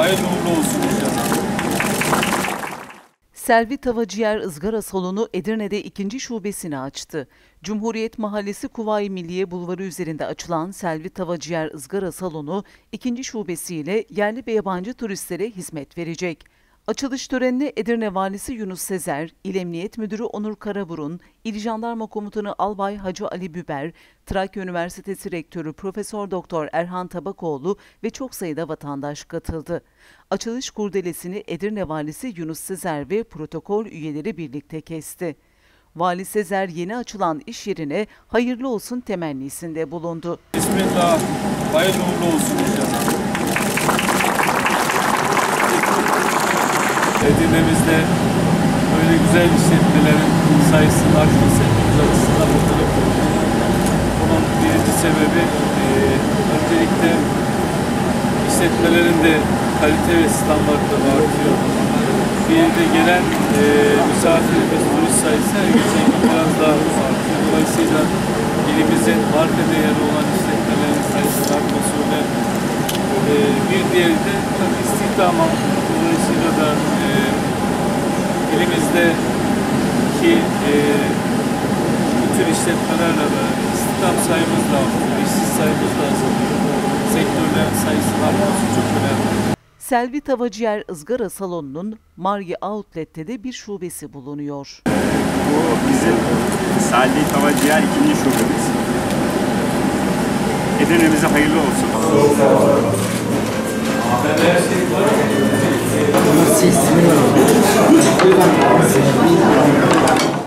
hayırlı uğurlu olsun inşallah. Selvi Tava Ciğer Izgara Salonu Edirne'de 2. şubesini açtı. Cumhuriyet Mahallesi Kuvayi Milliye Bulvarı üzerinde açılan Selvi Tava Ciğer Izgara Salonu 2. şubesiyle yerli ve yabancı turistlere hizmet verecek. Açılış törenine Edirne Valisi Yunus Sezer, İl Emniyet Müdürü Onur Karaburun, İl Jandarma Komutanı Albay Hacı Ali Büber, Trakya Üniversitesi Rektörü Profesör Doktor Erhan Tabakoğlu ve çok sayıda vatandaş katıldı. Açılış kurdelesini Edirne Valisi Yunus Sezer ve protokol üyeleri birlikte kesti. Vali Sezer yeni açılan iş yerine hayırlı olsun temennisinde bulundu. Bismillah, hayırlı uğurlu olsun inşallah. Edirne'mizde böyle güzel işletmelerin sayısının artması hepimiz açısından mutluluk. Bunun birinci sebebi öncelikle işletmelerin de kalite ve standartları artıyor. Bir de gelen misafirimiz, turist sayısı her geçen gün biraz daha artıyor. Dolayısıyla ilimizin marka değeri olan işletmelerin sayısının artması önemli. Bir diğeri de tabii istihdam. Dolayısıyla da elimizdeki bütün işletmelerle beraber istihdam sayımız da artıyor, işsiz sayımız da azalıyor. Sektörlerin sayısının artması çok önemli. Selvi Tava Ciğer Izgara Salonu'nun Margi Outlet'te de bir şubesi bulunuyor. Bu bizim Selvi Tava Ciğer 2. şubemiz. Edirne'mize hayırlı olsun. Nasıl ismi var?